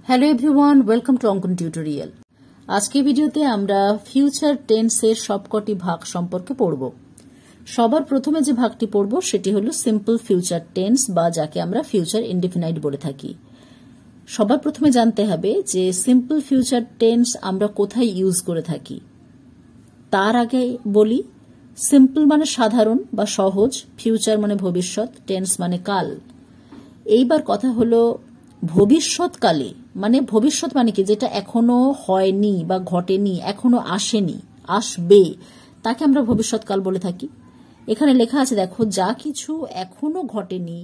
Hello everyone, welcome to অঙ্কন tutorial. আজকে ভিডিওতে আমরা ফিউচার টেন্সের সবকটি ভাগ সম্পর্কে পড়ব। সবার প্রথমে যে ভাগটি পড়ব সেটি হলো সিম্পল ফিউচার টেন্স বা যাকে আমরা ফিউচার ইনডিফিনাইট বলে থাকি। সবার প্রথমে জানতে হবে যে সিম্পল ফিউচার টেন্স আমরা কোথায় ইউজ করে থাকি। তার আগে বলি, সিম্পল মানে সাধারণ বা সহজ, ফিউচার মানে ভবিষ্যৎ, টেন্স মানে কাল। এইবার কথা হলো ভবিষ্যৎকালে, মানে ভবিষ্যৎ মানে কি, যেটা এখনো হয়নি বা ঘটেনি, এখনো আসেনি, আসবে, তাকে আমরা ভবিষ্যৎকাল বলে থাকি। এখানে লেখা আছে দেখো, যা কিছু এখনো ঘটেনি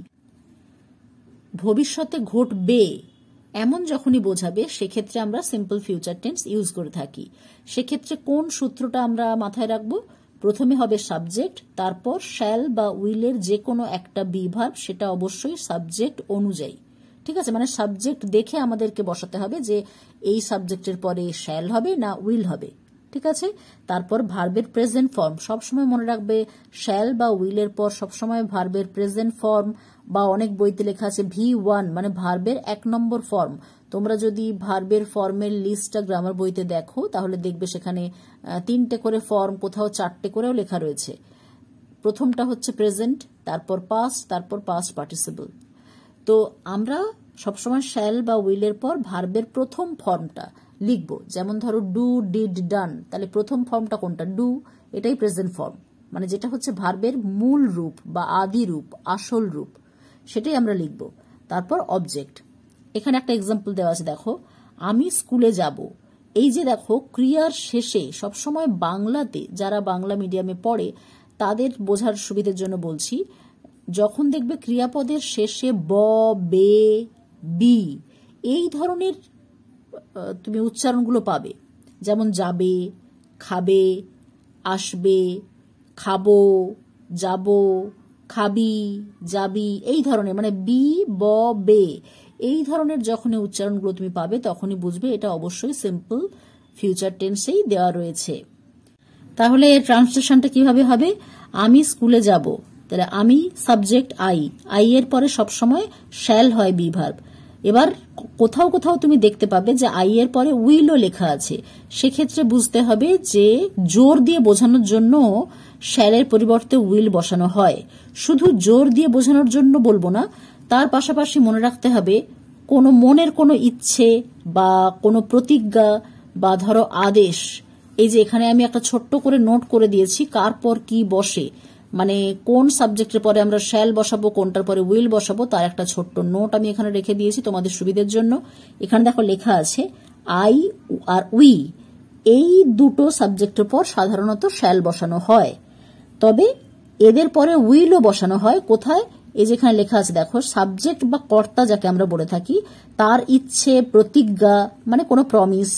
ভবিষ্যতে ঘটবে এমন যখনই বোঝাবে সেক্ষেত্রে আমরা সিম্পল ফিউচার টেন্স ইউজ করে থাকি। সেক্ষেত্রে কোন সূত্রটা আমরা মাথায় রাখবো? প্রথমে হবে সাবজেক্ট, তারপর শ্যাল বা উইলের যে কোনো একটা বি ভার্ব, সেটা অবশ্যই সাবজেক্ট অনুযায়ী। ঠিক আছে, মানে সাবজেক্ট দেখে আমাদেরকে বসাতে হবে যে এই সাবজেক্টের পরে শ্যাল হবে না উইল হবে। ঠিক আছে, তারপর ভার্বের প্রেজেন্ট ফর্ম, সবসময় মনে রাখবে শ্যাল বা উইলের পর সবসময় ভার্বের প্রেজেন্ট ফর্ম, বা অনেক বইতে লেখা আছে V1 মানে ভার্বের 1 নম্বর ফর্ম। তোমরা যদি ভার্বের ফর্মের লিস্টটা গ্রামার বইতে দেখো তাহলে দেখবে সেখানে 3টে করে ফর্ম, কোথাও 4টে করেও লেখা রয়েছে। প্রথমটা হচ্ছে প্রেজেন্ট, তারপর পাস্ট, তারপর পাস্ট পার্টিসিপল। তো আমরা সবসময় শ্যাল বা উইলের পর ভার্বের প্রথম ফর্মটা লিখবো। যেমন ধরো ডু, ডিড, ডান, তাহলে প্রথম ফর্মটা কোনটা? ডু, এটাই প্রেজেন্ট ফর্ম, মানে যেটা হচ্ছে ভার্বের মূল রূপ বা আদি রূপ, আসল রূপ, সেটাই আমরা লিখবো। তারপর অবজেক্ট। এখানে একটা এক্সাম্পল দেওয়া আছে, দেখো, আমি স্কুলে যাব। এই যে দেখো, ক্রিয়ার শেষে সবসময় বাংলাতে যারা বাংলা মিডিয়ামে পড়ে তাদের বোঝার সুবিধার জন্য বলছি, যখন দেখবে ক্রিয়াপদের শেষে ব, বে, বি এই ধরনের তুমি উচ্চারণগুলো পাবে, যেমন যাবে, খাবে, আসবে, খাবো, যাব, খাবি, যাবি, এই ধরনের, মানে বি, ব, বে এই ধরনের যখন উচ্চারণগুলো তুমি পাবে তখনই বুঝবে এটা অবশ্যই সিম্পল ফিউচার টেন্সেই দেওয়া রয়েছে। তাহলে এর ট্রান্সলেশনটা কিভাবে হবে? আমি স্কুলে যাব, তাহলে আমি সাবজেক্ট আই এর পরে সবসময় শ্যাল হয় বি ভার্ব। এবার কোথাও কোথাও তুমি দেখতে পাবে যে আই এর পরে উইলও লেখা আছে, সেক্ষেত্রে বুঝতে হবে যে জোর দিয়ে বোঝানোর জন্য শ্যালের পরিবর্তে উইল বসানো হয়। শুধু জোর দিয়ে বোঝানোর জন্য বলবো না, তার পাশাপাশি মনে রাখতে হবে কোনো মনের কোনো ইচ্ছে বা কোনো প্রতিজ্ঞা বা ধরো আদেশ। এই যে এখানে আমি একটা ছোট্ট করে নোট করে দিয়েছি কার পর কি বসে, মানে কোন সাবজেক্টের পরে আমরা শ্যাল বসাবো, কোনটার পরে উইল বসাবো, তার একটা ছোট্ট নোট আমি এখানে রেখে দিয়েছি তোমাদের সুবিধার জন্য। এখানে দেখো লেখা আছে আই আর উই, এই দুটো সাবজেক্টের পর সাধারণত শ্যাল বসানো হয়, তবে এদের পরে উইলও বসানো হয়। কোথায়? এই যেখানে লেখা আছে দেখো, সাবজেক্ট বা কর্তা যাকে আমরা বলে থাকি, তার ইচ্ছে, প্রতিজ্ঞা মানে কোনো প্রমিস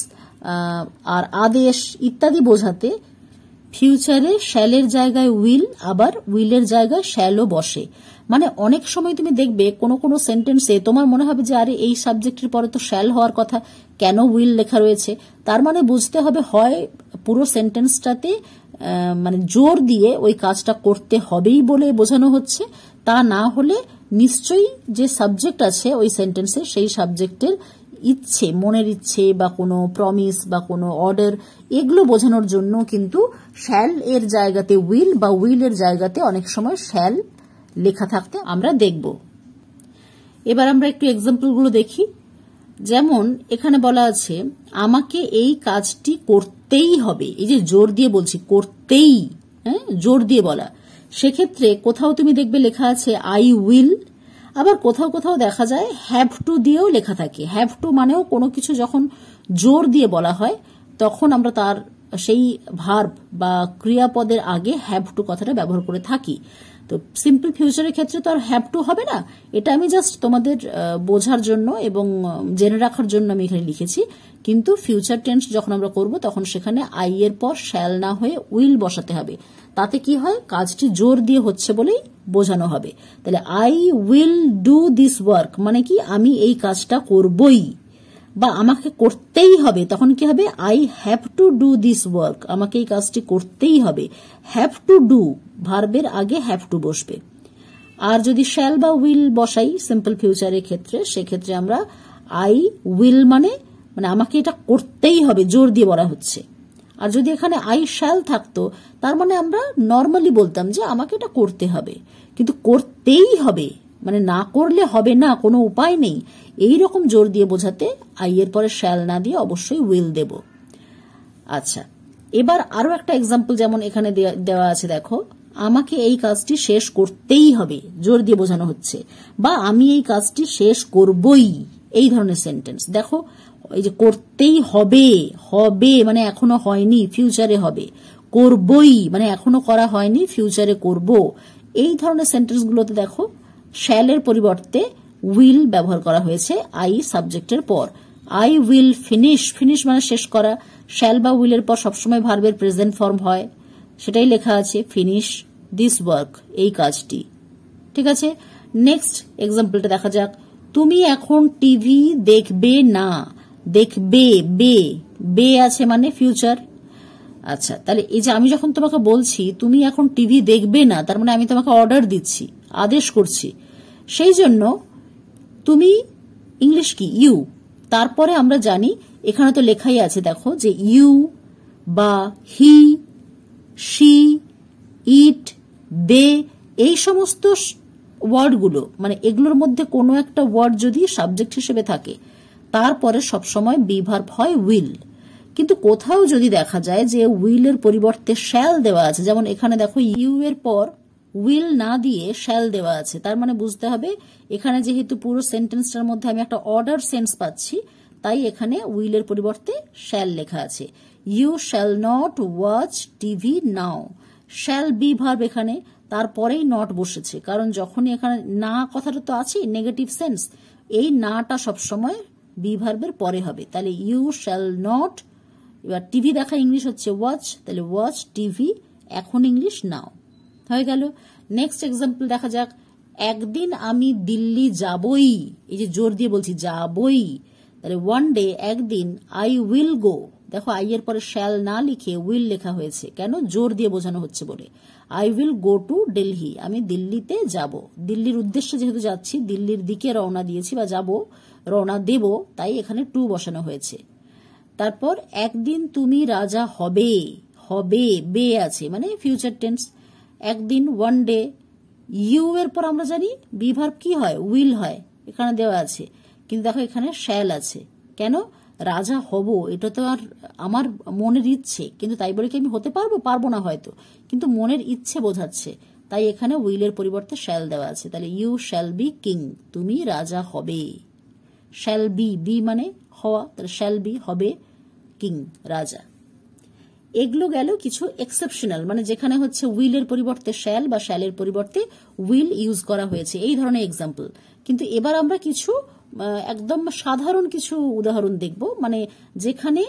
আর আদেশ ইত্যাদি বোঝাতে ফিউচারে শ্যালের জায়গায় উইল, আবার উইলের জায়গায় শ্যালও বসে। মানে অনেক সময় তুমি দেখবে কোনো কোনো সেন্টেন্সে তোমার মনে হবে যে আরে এই সাবজেক্টের পরে তো শ্যাল হওয়ার কথা, কেন উইল লেখা রয়েছে? তার মানে বুঝতে হবে হয় পুরো সেন্টেন্সটাতে মানে জোর দিয়ে ওই কাজটা করতে হবেই বলে বোঝানো হচ্ছে, তা না হলে নিশ্চয়ই যে সাবজেক্ট আছে ওই সেন্টেন্সে সেই সাবজেক্টের ইচ্ছে, মনের ইচ্ছে বা কোনো প্রমিস বা কোনো অর্ডার, এগুলো বোঝানোর জন্য কিন্তু শ্যাল এর জায়গাতে উইল বা উইলের জায়গাতে অনেক সময় শ্যাল লেখা থাকতে আমরা দেখব। এবার আমরা একটু এক্সাম্পলগুলো দেখি। যেমন এখানে বলা আছে আমাকে এই কাজটি করতেই হবে, এই যে জোর দিয়ে বলছি করতেই, হ্যাঁ, জোর দিয়ে বলা। সেক্ষেত্রে কোথাও তুমি দেখবে লেখা আছে আই উইল, আবার কোথাও কোথাও দেখা যায় হ্যাভ টু দিয়েও লেখা থাকে। হ্যাভ টু মানেও কোনো কিছু যখন জোর দিয়ে বলা হয় তখন আমরা তার সেই ভার্ব বা ক্রিয়াপদের আগে হ্যাভ টু কথাটা ব্যবহার করে থাকি। তো সিম্পল ফিউচারের ক্ষেত্রে তো আর হ্যাভ টু হবে না, এটা আমি জাস্ট তোমাদের বোঝার জন্য এবং জেনে রাখার জন্য আমি এখানে লিখেছি। কিন্তু ফিউচার টেন্স যখন আমরা করব তখন সেখানে আই এর পর শ্যাল না হয়ে উইল বসাতে হবে। তাতে কি হয়, কাজটি জোর দিয়ে হচ্ছে বলেই বোঝানো হবে। তাহলে I will do this work মানে কি, আমি এই কাজটা করবই বা আমাকে করতেই হবে, তখন কি হবে, I have to do this work, আমাকে এই কাজটি করতেই হবে। হ্যাভ টু ডু ভার্বের আগে হ্যাভ টু বসবে। আর যদি শ্যাল বা উইল বসাই সিম্পল ফিউচারের ক্ষেত্রে, সেক্ষেত্রে আমরা আই উইল মানে আমাকে এটা করতেই হবে, জোর দিয়ে বলা হচ্ছে। আর যদি এখানে আই শ্যাল থাকতো, তার মানে আমরা নর্মালি বলতাম যে আমাকে এটা করতে হবে, কিন্তু করতেই হবে মানে না করলে হবে না, কোনো উপায় নেই, এই রকম জোর দিয়ে বোঝাতে আই এর পরে শ্যাল না দিয়ে অবশ্যই উইল দেব। আচ্ছা, এবার আরো একটা এক্সাম্পল যেমন এখানে দেওয়া আছে, দেখো, আমাকে এই কাজটি শেষ করতেই হবে, জোর দিয়ে বোঝানো হচ্ছে, বা আমি এই কাজটি শেষ করবই, এই ধরনের সেন্টেন্স। দেখো, এই যে করতেই হবে, হবে মানে এখনো হয়নি, ফিউচারে হবে, করবই মানে এখনো করা হয়নি, ফিউচারে করব, এই ধরনের সেন্টেন্সগুলোতে দেখো শ্যালের পরিবর্তে উইল ব্যবহার করা হয়েছে আই সাবজেক্টের পর। আই উইল ফিনিশ, ফিনিশ মানে শেষ করা, শ্যাল বা উইলের পর সবসময় ভার্বের প্রেজেন্ট ফর্ম হয়, সেটাই লেখা আছে, ফিনিশ দিস ওয়ার্ক, এই কাজটি। ঠিক আছে, নেক্সট এক্সাম্পলটা দেখা যাক। তুমি এখন টিভি দেখবে না, দেখবে, বে, বে আছে মানে ফিউচার। আচ্ছা, তাহলে এই যে আমি যখন তোমাকে বলছি তুমি এখন টিভি দেখবে না, তার মানে আমি তোমাকে অর্ডার দিচ্ছি, আদেশ করছি, সেই জন্য তুমি ইংলিশ কি ইউ, তারপরে আমরা জানি এখানে তো লেখাই আছে, দেখো যে ইউ বা হি, শি, ইট, দে, এই সমস্ত ওয়ার্ডগুলো মানে এগুলোর মধ্যে কোনো একটা ওয়ার্ড যদি সাবজেক্ট হিসেবে থাকে, তারপরে সবসময় বি ভার্ব হয় উইল। কিন্তু কোথাও যদি দেখা যায় যে উইলের পরিবর্তে শ্যাল দেওয়া আছে, যেমন এখানে দেখো ইউ এর পর উইল না দিয়ে শ্যাল দেওয়া আছে, তার মানে বুঝতে হবে এখানে যেহেতু পুরো সেন্টেন্সটার মধ্যে আমি একটা অর্ডার সেন্স পাচ্ছি, তাই এখানে উইলের পরিবর্তে শ্যাল লেখা আছে। You shall not watch TV now, shall be verb এখানে, তারপরেই নট বসেছে, কারণ যখনই এখানে না কথাটা তো আছে নেগেটিভ সেন্স, এই নাটা সবসময় বি ভার্বের পরে হবে, তাহলে ইউ শ্যাল নট, এবার টিভি দেখা ইংলিশ হচ্ছে ওয়াচ, তাহলে ওয়াচ টিভি, এখন ইংলিশ নাও, হয়ে গেল। নেক্সট এক্সাম্পল দেখা যাক। একদিন আমি দিল্লি যাবই, এই যে জোর দিয়ে বলছি যাবই, তাহলে ওয়ান ডে, একদিন, আই উইল গো, দেখো আই এর পরে শ্যাল না লিখে উইল লেখা হয়েছে, কেন? জোর দিয়ে বোঝানো হচ্ছে বলে। I will go to Delhi, আমি দিল্লিতে যাব, দিল্লির উদ্দেশ্যে যেহেতু যাচ্ছি, দিল্লির দিকে রওনা দিয়েছি বা যাব, রওনা দেব, তাই এখানে টু বসানো হয়েছে। তারপর একদিন তুমি রাজা হবে, হবে বে আছে মানে ফিউচার টেন্স, একদিন ওয়ান ডে, ইউ এর পর আমরা জানি বি ভার্ব কি হয়, উইল হয়, এখানে দেওয়া আছে, কিন্তু দেখো এখানে শ্যাল আছে, কেন? রাজা হব, এটা তো আর আমার মনের ইচ্ছে, কিন্তু তাই বলে কি আমি হতে পারবো? পারবো না হয়তো, কিন্তু মনের ইচ্ছে বোঝাচ্ছে, তাই এখানে উইলের পরিবর্তে শ্যাল দেওয়া আছে, তাহলে ইউ শ্যাল বি কিং, তুমি রাজা হবে, শ্যাল বি, বি মানে হওয়া, তাহলে শ্যাল বি হবে কিং, রাজা। এগুলো গেল কিছু এক্সেপশনাল, মানে যেখানে হচ্ছে উইলের পরিবর্তে শ্যাল বা শ্যালের পরিবর্তে উইল ইউজ করা হয়েছে, এই ধরনের এক্সাম্পল। কিন্তু এবার আমরা কিছু একদম সাধারণ কিছু উদাহরণ দেখব, মানে যেখানে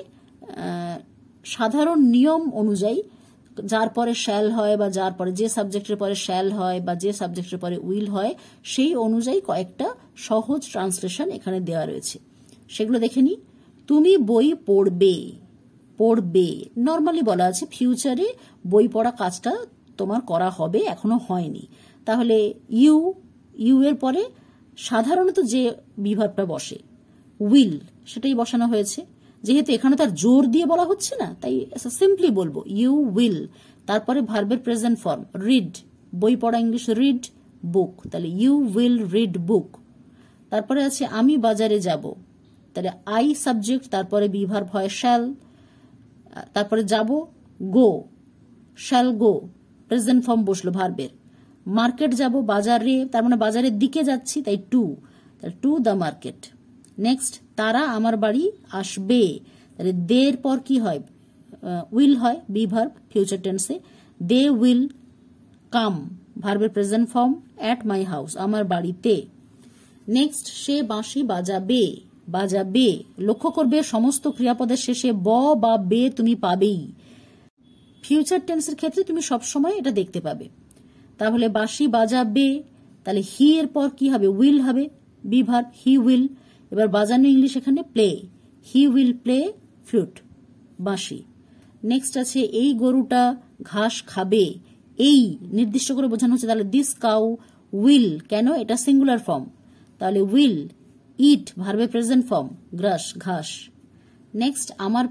সাধারণ নিয়ম অনুযায়ী যার পরে শ্যাল হয় বা যার পরে যে সাবজেক্টের পরে শ্যাল হয় বা যে সাবজেক্টের পরে উইল হয়, সেই অনুযায়ী কয়েকটা সহজ ট্রান্সলেশন এখানে দেওয়া রয়েছে, সেগুলো দেখে নিই। তুমি বই পড়বে, পড়বে নর্মালি বলা আছে, ফিউচারে বই পড়া কাজটা তোমার করা হবে, এখনো হয়নি, তাহলে ইউ, ইউ এর পরে সাধারণত যে বিভাবটা বসে উইল, সেটাই বসানো হয়েছে, যেহেতু এখানে তার জোর দিয়ে বলা হচ্ছে না, তাই সিম্পলি বলবো ইউ উইল, তারপরে ভার্বের প্রেজেন্ট ফর্ম রিড, বই পড়া ইংলিশ রিড বুক, তাহলে ইউ উইল রিড বুক। তারপরে আছে আমি বাজারে যাব, তাহলে আই সাবজেক্ট, তারপরে বি ভার্ব হয় শ্যাল, তারপরে যাব go, shall go, present form বসলো ভার্বের। মার্কেট যাব, বাজারে, তার মানে বাজারের দিকে যাচ্ছি, তাই টু, তাহলে টু দ্য মার্কেট। নেক্সট, তারা আমার বাড়ি আসবে, তাহলে দের পর কি হয়, উইল হয়, বি ভার্ব ফিউচার টেন্সে, দে উইল কাম, ভার্বের present form at my house, আমার বাড়িতে। নেক্সট, সে বাঁশি বাজাবে, বাজাবে, লক্ষ্য করবে সমস্ত ক্রিয়াপদের শেষে ব বা বে তুমি পাবেই, ফিউচার টেন্সের ক্ষেত্রে তুমি সবসময় এটা দেখতে পাবে। তাহলে বাঁশি বাজাবে, তাহলে হি এর পর কি হবে, উইল হবে, বি ভার্ব হি উইল। এবার বাজানো ইংলিশ এখানে play, he will play flute, বাঁশি। নেক্সট আছে এই গরুটা ঘাস খাবে, এই নির্দিষ্ট করে বোঝানো হচ্ছে, তাহলে দিস কাউ উইল, কেন? এটা সিঙ্গুলার ফর্ম, তাহলে উইল ইট ভার্বে প্রেজেন্ট ফর্ম, গ্রাস ঘাস। নেক্সট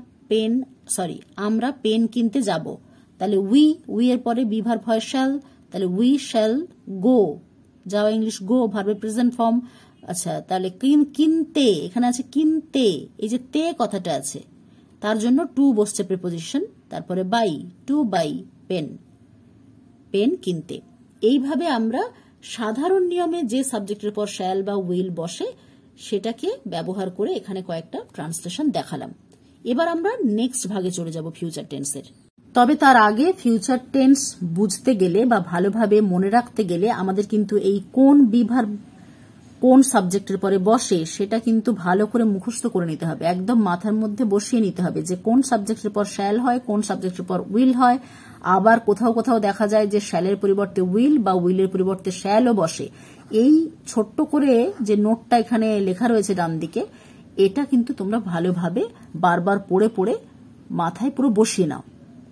আমরা পেন কিনতে যাব, তাহলে উই এর পরে বি ভার্ব হয় শ্যাল, তাহলে উই শ্যাল গো, যাওয়া ইংলিশ গো ভার্বে প্রেজেন্ট ফর্ম। আচ্ছা, তাহলে কিনতে, এখানে আছে কিনতে, এই যে তে কথাটা আছে তার জন্য টু বসছে প্রিপোজিশন, তারপরে buy, to buy pen, pen কিনতে। এইভাবে আমরা সাধারণ নিয়মে যে সাবজেক্টের পর শ্যাল বা উইল বসে সেটাকে ব্যবহার করে এখানে কয়েকটা ট্রান্সলেশন দেখালাম। এবার আমরা নেক্সট ভাগে চলে যাব ফিউচার টেন্সের। তবে তার আগে ফিউচার টেন্স বুঝতে গেলে বা ভালোভাবে মনে রাখতে গেলে আমাদের কিন্তু এই কোন বিভার কোন সাবজেক্টের পরে বসে সেটা কিন্তু ভালো করে মুখস্থ করে নিতে হবে, একদম মাথার মধ্যে বসিয়ে নিতে হবে যে কোন সাবজেক্টের পর শ্যাল হয়, কোন সাবজেক্টের পর উইল হয়। আবার কোথাও কোথাও দেখা যায় যে শ্যালের পরিবর্তে উইল বা উইলের পরিবর্তে শ্যালও বসে। এই ছোট্ট করে যে নোটটা এখানে লেখা রয়েছে ডান দিকে, এটা কিন্তু তোমরা ভালোভাবে বারবার পড়ে পড়ে মাথায় পুরো বসিয়ে নাও।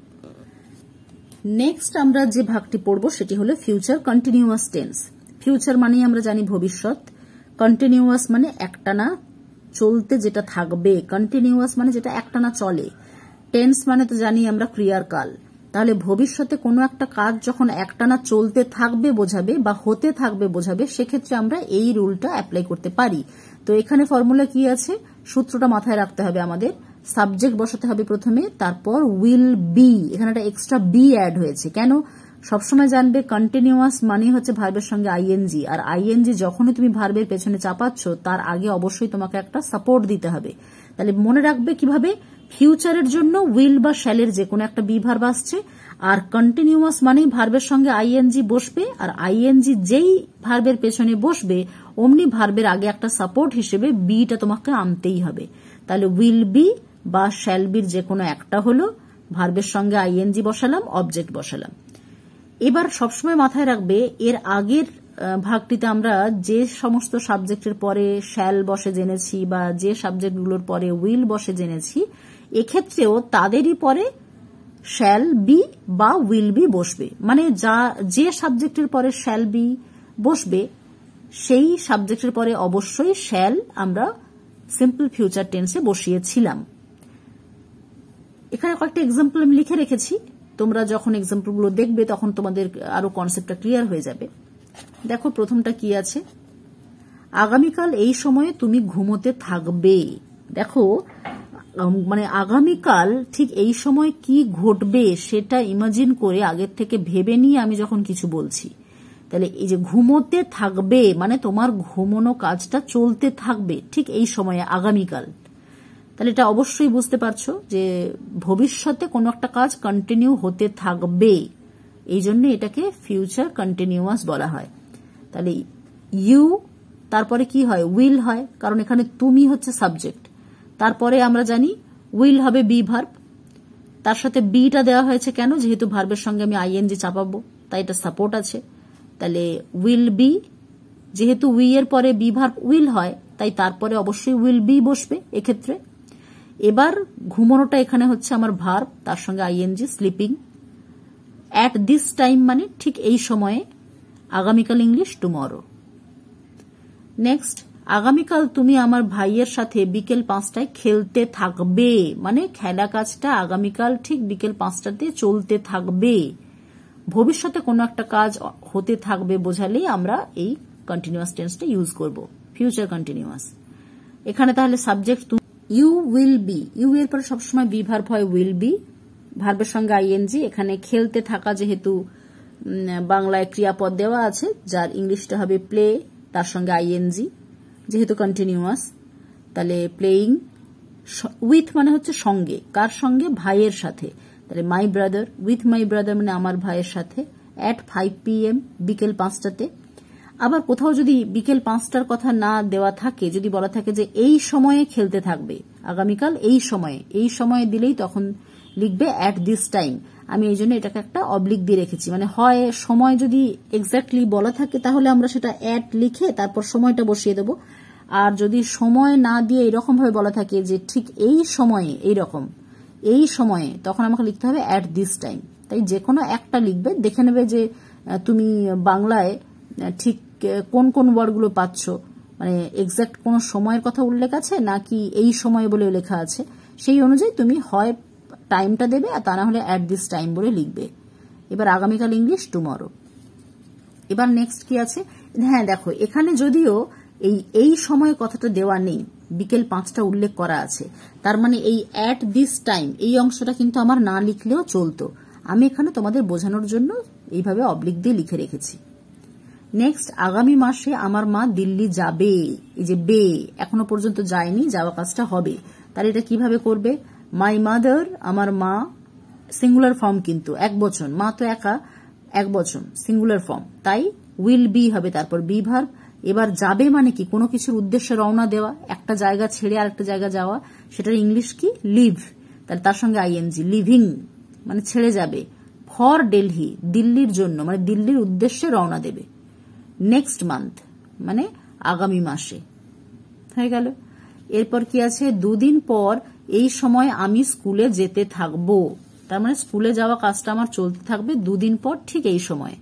নেক্সট আমরা যে ভাগটি পড়ব সেটি হলো ফিউচার কন্টিনিউয়াস টেন্স। ফিউচার মানে আমরা জানি ভবিষ্যৎ, কন্টিনিউয়াস মানে একটানা চলতে যেটা থাকবে, কন্টিনিউয়াস মানে যেটা একটানা চলে। টেন্স মানে তো জানি আমরা ক্রিয়ার কাল, তাহলে ভবিষ্যতে কোনো একটা কাজ যখন একটানা চলতে থাকবে বোঝাবে বা হতে থাকবে বোঝাবে, সেক্ষেত্রে আমরা এই রুলটা অ্যাপ্লাই করতে পারি। তো এখানে ফর্মুলা কি আছে, সূত্রটা মাথায় রাখতে হবে আমাদের। সাবজেক্ট বসাতে হবে প্রথমে, তারপর উইল বি, এখানে একটা এক্সট্রা বি অ্যাড হয়েছে কেন, সবসময় জানবে কন্টিনিউয়াস মানে হচ্ছে ভার্বের সঙ্গে আইএনজি, আর আইএনজি যখনই তুমি ভার্বের পেছনে চাপাচ্ছ তার আগে অবশ্যই তোমাকে একটা সাপোর্ট দিতে হবে। তাহলে মনে রাখবে কিভাবে, ফিউচারের জন্য উইল বা শ্যালের যে কোনো একটা বি ভার্ব আসছে, আর কন্টিনিউয়াস মানেই ভার্বের সঙ্গে আইএনজি বসবে, আর আইএনজি যেই ভার্বের পেছনে বসবে অমনি ভার্বের আগে একটা সাপোর্ট হিসেবে বিটা তোমাকে আনতেই হবে। তাহলে উইল বি বা শ্যাল বির যে কোনো একটা হলো, ভার্বের সঙ্গে আইএনজি বসালাম, অবজেক্ট বসালাম। এবার সবসময় মাথায় রাখবে এর আগের ভাগটিতে আমরা যে সমস্ত সাবজেক্টের পরে শ্যাল বসে জেনেছি বা যে সাবজেক্টগুলোর পরে উইল বসে জেনেছি, এক্ষেত্রেও তাদেরই পরে শ্যাল বি বা উইল বি বসবে। মানে যে সাবজেক্টের পরে শ্যাল বি বসবে সেই সাবজেক্টের পরে অবশ্যই শ্যাল আমরা সিম্পল ফিউচার টেন্সে বসিয়েছিলাম। এখানে কয়েকটা এক্সাম্পল আমি লিখে রেখেছি, তোমরা যখন এক্সাম্পলগুলো দেখবে তখন তোমাদের আরো কনসেপ্টটা ক্লিয়ার হয়ে যাবে। দেখো প্রথমটা কি আছে, আগামীকাল এই সময়ে তুমি ঘুমোতে থাকবে। দেখো মানে আগামীকাল ঠিক এই সময় কি ঘটবে সেটা ইমাজিন করে আগের থেকে ভেবে নিয়ে আমি যখন কিছু বলছি, তাহলে এই যে ঘুমোতে থাকবে মানে তোমার ঘুমোনো কাজটা চলতে থাকবে ঠিক এই সময়ে আগামীকাল। তাহলে এটা অবশ্যই বুঝতে পারছো যে ভবিষ্যতে কোনো একটা কাজ কন্টিনিউ হতে থাকবে, এই জন্য এটাকে ফিউচার কন্টিনিউয়াস বলা হয়। তাহলে ইউ তারপরে কি হয়, উইল হয়, কারণ এখানে তুমি হচ্ছে সাবজেক্ট। তারপরে আমরা জানি উইল হবে বি ভার্ব, তার সাথে বিটা দেওয়া হয়েছে কেন, যেহেতু ভার্বের সঙ্গে আমি আইএনজি চাপাবো তাই এটা সাপোর্ট আছে। তাহলে উইল বি, যেহেতু উই এর পরে বি ভার্ব উইল হয় তাই তারপরে অবশ্যই উইল বি বসবে এক্ষেত্রে। এবার ঘুমানোটা এখানে হচ্ছে আমার ভার্ব, তার সঙ্গে ING sleeping. At this time মানে ঠিক এই সময়ে, আগামীকাল ইংলিশ টুমরো। নেক্সট, আগামীকাল তুমি আমার ভাইয়ের সাথে বিকেল 5টায় খেলতে থাকবে, মানে খেলা কাজটা আগামীকাল ঠিক বিকেল 5টাতে চলতে থাকবে। ভবিষ্যতে কোনো একটা কাজ হতে থাকবে বোঝালেই আমরা এই কন্টিনিউয়াস টেন্সটা ইউজ করব, ফিউচার কন্টিনিউয়াস। এখানে তাহলে subject you will be, you এর পরে সবসময় বি ভার্ব হয় উইল বি, ভার্বের সঙ্গে আইএনজি। এখানে খেলতে থাকা যেহেতু বাংলায় ক্রিয়াপদ দেওয়া আছে, যার ইংলিশটা হবে প্লে, তার সঙ্গে আইএনজি, যেহেতু কন্টিনিউয়াস তাহলে প্লেইং। উইথ মানে হচ্ছে সঙ্গে, কার সঙ্গে, ভাইয়ের সাথে, তাহলে my brother, with my brother মানে আমার ভাইয়ের সাথে, অ্যাট 5 PM বিকেল 5টাতে। আবার কোথাও যদি বিকেল 5টার কথা না দেওয়া থাকে, যদি বলা থাকে যে এই সময়ে খেলতে থাকবে আগামীকাল এই সময়ে দিলেই তখন লিখবে অ্যাট দিস টাইম। আমি এই জন্য এটাকে একটা অবলিক দিয়ে রেখেছি, মানে হয় সময় যদি এক্স্যাক্টলি বলা থাকে তাহলে আমরা সেটা অ্যাট লিখে তারপর সময়টা বসিয়ে দেব, আর যদি সময় না দিয়ে এরকম ভাবে বলা থাকে যে ঠিক এই সময়ে এইরকম এই সময়ে, তখন আমাকে লিখতে হবে অ্যাট দিস টাইম। তাই যে কোনো একটা লিখবে, দেখে নেবে যে তুমি বাংলায় ঠিক কোন কোন ওয়ার্ডগুলো পাচ্ছ, মানে এক্সাক্ট কোন সময়ের কথা উল্লেখ আছে নাকি এই সময় বলে লেখা আছে, সেই অনুযায়ী তুমি হয় টাইমটা দেবে আর তা না হলে অ্যাট দিস টাইম বলে লিখবে। এবার আগামীকাল ইংলিশ টুমরো। এবার নেক্সট কি আছে, হ্যাঁ দেখো এখানে যদিও এই সময় কথাটা দেওয়া নেই, বিকেল 5টা উল্লেখ করা আছে, তার মানে এই অ্যাট দিস টাইম এই অংশটা কিন্তু আমার না লিখলেও চলতো, আমি এখানে তোমাদের বোঝানোর জন্য এইভাবে অবলিক দিয়ে লিখে রেখেছি। নেক্সট, আগামী মাসে আমার মা দিল্লি যাবে, এই যে বে এখনো পর্যন্ত যায়নি, যাওয়া কাজটা হবে, তাহলে এটা কিভাবে করবে, মাই মাদার আমার মা, সিঙ্গুলার ফর্ম কিন্তু এক বচন, মা তো একা এক বচন সিঙ্গুলার ফর্ম, তাই উইল বি হবে তারপর বি ভার্ব। এবার যাবে মানে কি, কোনো কিছুর উদ্দেশ্যে রওনা দেওয়া, একটা জায়গা ছেড়ে আরেকটা জায়গা যাওয়া, সেটার ইংলিশ কি লিভ, তাহলে তার সঙ্গে আইএনজি, লিভিং মানে ছেড়ে যাবে, ফর দিল্লি দিল্লির জন্য মানে দিল্লির উদ্দেশ্যে রওনা দেবে, নেক্সট মান্থ মানে আগামী মাসে, হয়ে গেল। এরপর কি আছে, দুদিন পর এই সময় আমি স্কুলে যেতে থাকবো, তার মানে স্কুলে যাওয়া কাজটা আমার চলতে থাকবে দুদিন পর ঠিক এই সময়।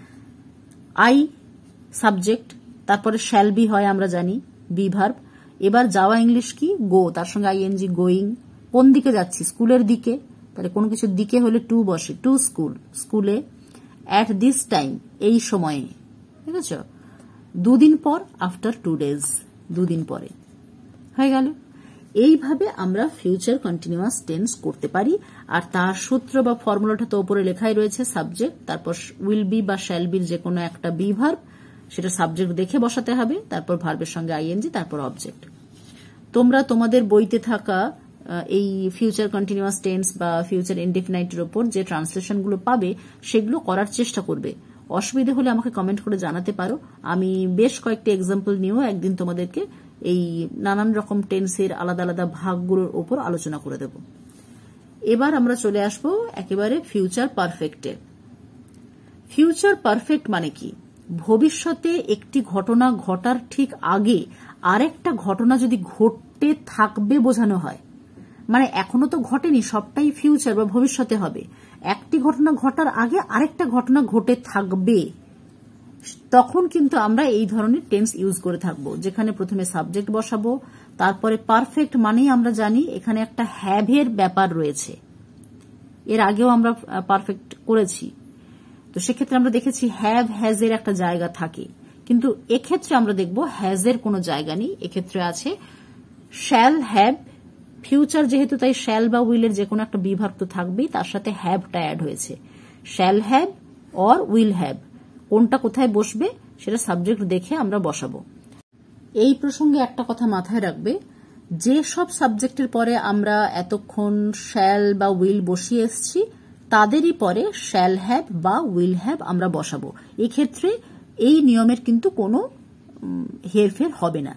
আই সাবজেক্ট, তারপরে শ্যাল বি হয় আমরা জানি, বি ভার্ব। এবার যাওয়া ইংলিশ কি, গো, তার সঙ্গে আইএনজি, গোয়িং। কোন দিকে যাচ্ছি, স্কুলের দিকে, তাহলে কোনো কিছুর দিকে হলে টু বসে, টু স্কুল, স্কুলে। অ্যাট দিস টাইম এই সময়ে, ঠিক আছে, দুদিন পর, আফটার 2 days দুদিন পরে, হয়ে গেল। এইভাবে আমরা ফিউচার কন্টিনিউয়াস টেন্স করতে পারি। আর তার সূত্র বা ফর্মুলাটা তো উপরে লেখাই রয়েছে, সাবজেক্ট, তারপর উইল বি বা শ্যাল বির যে কোনো একটা বি ভার্ব, সেটা সাবজেক্ট দেখে বসাতে হবে, তারপর ভার্বের সঙ্গে আইএনজি, তারপর অবজেক্ট। তোমরা তোমাদের বইতে থাকা এই ফিউচার কন্টিনিউয়াস টেন্স বা ফিউচার ইনডেফিনাইটের উপর যে ট্রান্সলেশনগুলো পাবে সেগুলো করার চেষ্টা করবে। অসুবিধা হলে আমাকে কমেন্ট করে জানাতে পারো, আমি বেশ কয়েকটি এক্সাম্পল নিয়েও একদিন তোমাদেরকে এই নানান রকম টেন্সের আলাদা আলাদা ভাগগুলোর উপর আলোচনা করে দেব। এবার আমরা চলে আসব একেবারে ফিউচার পারফেক্টে। ফিউচার পারফেক্ট মানে কি, ভবিষ্যতে একটি ঘটনা ঘটার ঠিক আগে আরেকটা ঘটনা যদি ঘটতে থাকবে বোঝানো হয়, মানে এখনো তো ঘটেনি, সবটাই ফিউচার বা ভবিষ্যতে হবে, একটি ঘটনা ঘটার আগে আরেকটা ঘটনা ঘটে থাকবে, তখন কিন্তু আমরা এই ধরনের টেন্স ইউজ করে থাকবো, যেখানে প্রথমে সাবজেক্ট বসাবো, তারপরে পারফেক্ট মানেই আমরা জানি এখানে একটা হ্যাভের ব্যাপার রয়েছে, এর আগেও আমরা পারফেক্ট করেছি, তো সেক্ষেত্রে আমরা দেখেছি হ্যাভ হ্যাজ এর একটা জায়গা থাকে, কিন্তু এক্ষেত্রে আমরা দেখব হ্যাজ এর কোনো জায়গা নেই, এক্ষেত্রে আছে শ্যাল হ্যাভ, ফিউচার যেহেতু তাই শ্যাল বা উইলের যে কোনো একটা বিভাগ তো থাকবেই, তার সাথে হ্যাভটা অ্যাড হয়েছে, shall have or will have, কোনটা কোথায় বসবে সেটা সাবজেক্ট দেখে আমরা বসাবো। এই প্রসঙ্গে একটা কথা মাথায় রাখবে, যে সব সাবজেক্টের পরে আমরা এতক্ষণ শ্যাল বা উইল বসিয়ে এসেছি তাদেরই পরে শ্যাল হ্যাভ বা উইল হ্যাভ আমরা বসাবো, এক্ষেত্রে এই নিয়মের কিন্তু কোনো হেরফের হবে না।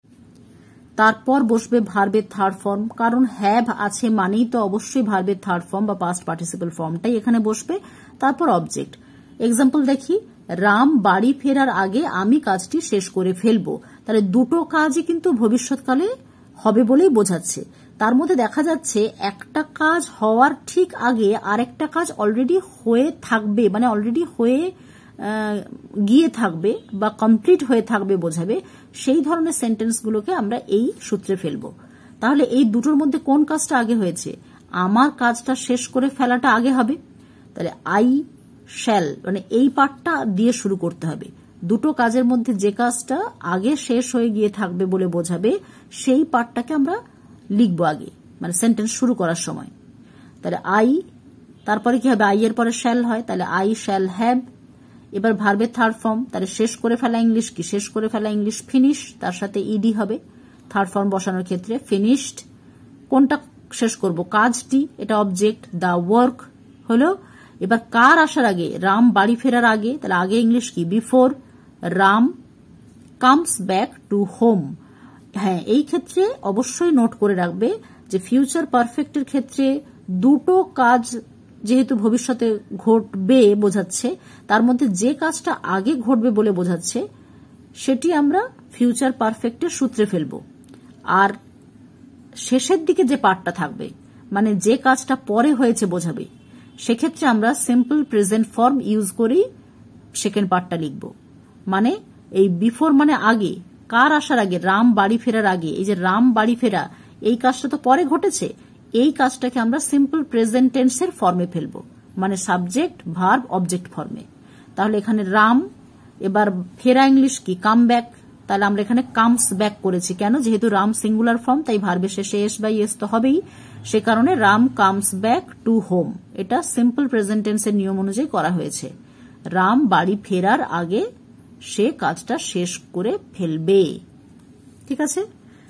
তারপর বসবে ভার্বের থার্ড ফর্ম, কারণ হ্যাভ আছে মানেই তো অবশ্যই ভার্বের থার্ড ফর্ম বা পাস্ট পার্টিসিপল ফর্মটাই এখানে বসবে, তারপর অবজেক্ট। এক্সাম্পল দেখি, রাম বাড়ি ফেরার আগে আমি কাজটি শেষ করে ফেলবো, তাহলে দুটো কাজই কিন্তু ভবিষ্যৎকালে হবে বলেই বোঝাচ্ছে, তার মধ্যে দেখা যাচ্ছে একটা কাজ হওয়ার ঠিক আগে আরেকটা কাজ অলরেডি হয়ে থাকবে, মানে অলরেডি হয়ে গিয়ে থাকবে বা কমপ্লিট হয়ে থাকবে বোঝাবে, সেই ধরনের সেন্টেন্সগুলোকে আমরা এই সূত্রে ফেলবো। তাহলে এই দুটোর মধ্যে কোন কাজটা আগে হয়েছে, আমার কাজটা শেষ করে ফেলাটা আগে হবে, তাহলে আই শ্যাল মানে এই পার্টটা দিয়ে শুরু করতে হবে, দুটো কাজের মধ্যে যে কাজটা আগে শেষ হয়ে গিয়ে থাকবে বলে বোঝাবে সেই পার্টটাকে আমরা লিখবো আগে, মানে সেন্টেন্স শুরু করার সময়। তাহলে আই, তারপরে কি হবে, আই এর পরে শ্যাল হয়, তাহলে আই শ্যাল হ্যাভ। এবার ভার্বের থার্ড ফর্ম, তাহলে শেষ করে ফেলা ইংলিশ কি, শেষ করে ফেলা ইংলিশ ফিনিশ, তার সাথে ইডি হবে থার্ড ফর্ম বসানোর ক্ষেত্রে, ফিনিশড। কোনটা শেষ করব, কাজটি, এটা অবজেক্ট, দ্য ওয়ার্ক হলো। এবার কার আসার আগে, রাম বাড়ি ফেরার আগে, তাহলে আগে ইংলিশ কি, before Ram comes back to home. হ্যাঁ, এই ক্ষেত্রে অবশ্যই নোট করে রাখবে যে ফিউচার পারফেক্টের ক্ষেত্রে দুটো কাজ যেহেতু ভবিষ্যতে ঘটবে বোঝাচ্ছে, তার মধ্যে যে কাজটা আগে ঘটবে বলে বোঝাচ্ছে সেটি আমরা ফিউচার পারফেক্টের সূত্রে ফেলব, আর শেষের দিকে যে পার্টটা থাকবে মানে যে কাজটা পরে হয়েছে বোঝাবে, সেক্ষেত্রে আমরা সিম্পল প্রেজেন্ট ফর্ম ইউজ করেই সেকেন্ড পার্টটা লিখব। মানে এই বিফোর মানে আগে, কার আসার আগে? রাম বাড়ি ফেরার আগে। এই যে রাম বাড়ি ফেরা, এই কাজটা তো পরে ঘটেছে। এই কাজটাকে আমরা সিম্পল প্রেজেন্ট টেন্সের ফর্মে ফেলবো, মানে সাবজেক্ট ভার্ব অবজেক্ট ফর্মে। তাহলে এখানে রাম, এবার ফেরা ইংলিশ কি? Come back. তাহলে আমরা এখানে কামস ব্যাক করেছি। কেন? যেহেতু রাম সিঙ্গুলার ফর্ম, তাই ভার্বের শেষে এস বাই এস তো হবেই। সে কারণে Ram comes back to home. এটা সিম্পল প্রেজেন্ট টেন্সের নিয়ম অনুযায়ী করা হয়েছে। রাম বাড়ি ফেরার আগে সে কাজটা শেষ করে ফেলবে। ঠিক আছে,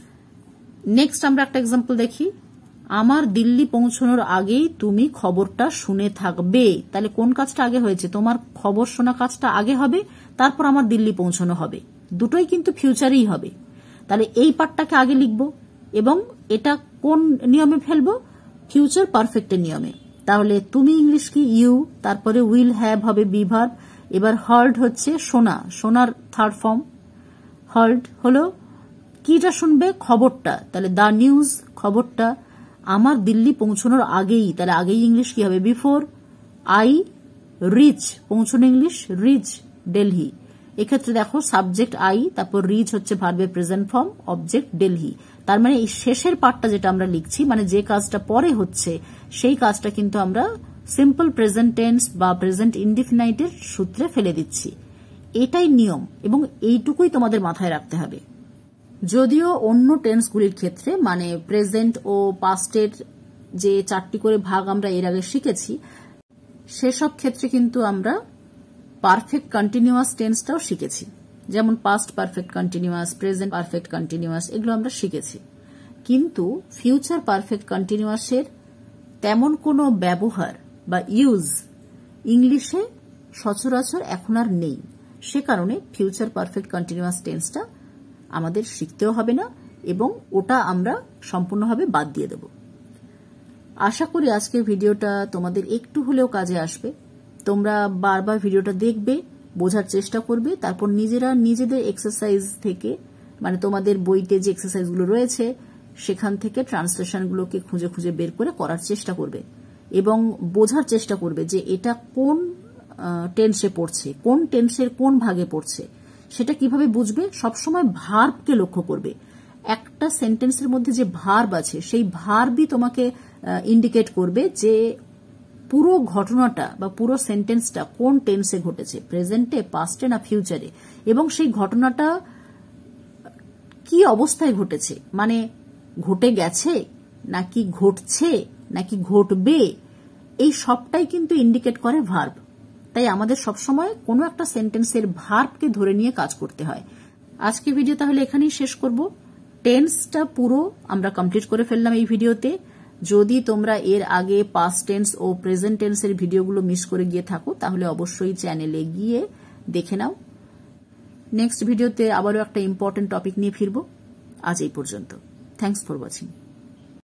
নেক্সট আমরা একটা এক্সাম্পল দেখি। আমার দিল্লি পৌঁছানোর আগেই তুমি খবরটা শুনে থাকবে। তাহলে কোন কাজটা আগে হয়েছে? তোমার খবর শোনা কাজটা আগে হবে, তারপর আমার দিল্লি পৌঁছানো হবে। দুটোই কিন্তু ফিউচারেই হবে। তাহলে এই পার্টটাকে আগে লিখব এবং এটা কোন নিয়মে ফেলবো? ফিউচার পারফেক্টের নিয়মে। তাহলে তুমি ইংলিশ কি? ইউ, তারপরে উইল হ্যাভ হবে বি ভার্ব। এবার হার্ড হচ্ছে শোনা, শোনার থার্ড ফর্ম। হার্ড হলো কিটা শুনবে? খবরটা। তাহলে দ্য নিউজ, খবরটা। আমার দিল্লি পৌঁছানোর আগেই, তাহলে আগেই ইংলিশ কি হবে? বিফোর। আই রিচ, পৌঁছানো ইংলিশ রিচ দিল্লি। এক্ষেত্রে দেখো সাবজেক্ট আই, তারপর রিচ হচ্ছে ভার্বের প্রেজেন্ট ফর্ম, অবজেক্ট দিল্লি। তার মানে এই শেষের পার্টটা যেটা আমরা লিখছি, মানে যে কাজটা পরে হচ্ছে, সেই কাজটা কিন্তু আমরা সিম্পল প্রেজেন্ট টেন্স বা প্রেজেন্ট ইনডিফিনাইটের সূত্রে ফেলে দিচ্ছি। এটাই নিয়ম এবং এইটুকুই তোমাদের মাথায় রাখতে হবে। যদিও অন্য টেন্সগুলির ক্ষেত্রে, মানে প্রেজেন্ট ও পাস্টের যে 4টি করে ভাগ আমরা এর আগে শিখেছি, সেসব ক্ষেত্রে কিন্তু আমরা পারফেক্ট কন্টিনিউয়াস টেন্সটাও শিখেছি। যেমন past perfect continuous, present perfect continuous, এগুলো আমরা শিখেছি। কিন্তু ফিউচার পারফেক্ট কন্টিনিউয়াসের তেমন কোনো ব্যবহার বা ইউজ ইংলিশে সচরাচর এখন আর নেই। সে কারণে ফিউচার পারফেক্ট কন্টিনিউয়াস টেন্সটা আমাদের শিখতেও হবে না এবং ওটা আমরা সম্পূর্ণভাবে বাদ দিয়ে দেব। আশা করি আজকের ভিডিওটা তোমাদের একটু হলেও কাজে আসবে। তোমরা বারবার ভিডিওটা দেখবে, বোঝার চেষ্টা করবে, তারপর নিজেরা নিজেদের এক্সারসাইজ থেকে, মানে তোমাদের বইতে যে এক্সারসাইজগুলো রয়েছে সেখান থেকে ট্রান্সলেশনগুলোকে খুঁজে খুঁজে বের করে করার চেষ্টা করবে এবং বোঝার চেষ্টা করবে যে এটা কোন টেন্সে পড়ছে, কোন টেন্সের কোন ভাগে পড়ছে। সেটা কিভাবে বুঝবে? সবসময় ভার্বকে লক্ষ্য করবে। একটা সেন্টেন্সের মধ্যে যে ভার্ব আছে, সেই ভার্বই তোমাকে ইন্ডিকেট করবে যে পুরো ঘটনাটা বা পুরো সেন্টেন্সটা কোন টেন্সে ঘটেছে, প্রেজেন্টে, পাস্টে না ফিউচারে, এবং সেই ঘটনাটা কি অবস্থায় ঘটেছে, মানে ঘটে গেছে নাকি ঘটছে নাকি ঘটবে, এই সবটাই কিন্তু ইন্ডিকেট করে ভার্ব। তাই আমাদের সবসময় কোনো একটা সেন্টেন্সের ভার্বকে ধরে নিয়ে কাজ করতে হয়। আজকে ভিডিও তাহলে এখানেই শেষ করব। টেন্সটা পুরো আমরা কমপ্লিট করে ফেললাম এই ভিডিওতে। যদি তোমরা এর আগে পাস্ট টেন্স ও প্রেজেন্ট টেন্সের ভিডিওগুলো মিস করে গিয়ে থাকো, তাহলে অবশ্যই চ্যানেলে গিয়ে দেখে নাও। নেক্সট ভিডিওতে আবারও একটা ইম্পর্টেন্ট টপিক নিয়ে ফিরব। আজ এই পর্যন্ত। Thanks for watching.